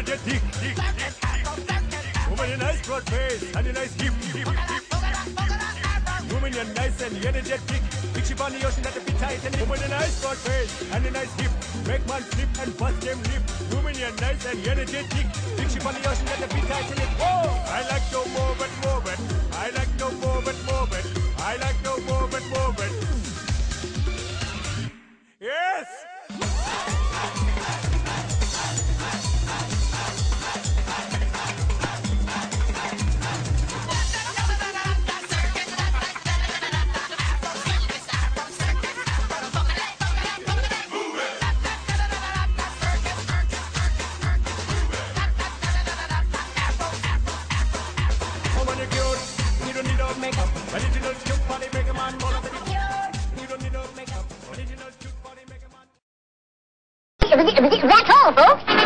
energetic. Woman, you nice broad face and you nice hip. Woman, you're nice and energetic. Big ship on the ocean that a bit tight. And woman, you nice broad face and you nice hip. Make man flip and bust them lip. Woman, you're nice and energetic. Big ship on the ocean that a bit tight. And whoa, I like no more but more but. I like no more but more but. I like no more but more but. Yes. Makeup, original cute body make a man more of a cute. You don't need no makeup, original cute body make a man. That's all, folks.